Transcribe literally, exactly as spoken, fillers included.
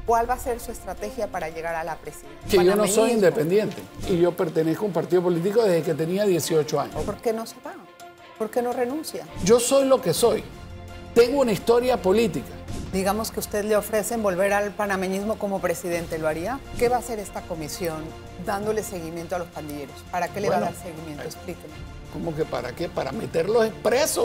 ¿Cuál va a ser su estrategia para llegar a la presidencia? Que yo no soy independiente y yo pertenezco a un partido político desde que tenía dieciocho años. ¿Por qué no se va? ¿Por qué no renuncia? Yo soy lo que soy. Tengo una historia política. Digamos que usted le ofrecen volver al panameñismo como presidente, ¿lo haría? ¿Qué va a hacer esta comisión dándole seguimiento a los pandilleros? ¿Para qué le Bueno, va a dar seguimiento? Explíqueme. ¿Cómo que para qué? Para meterlos presos.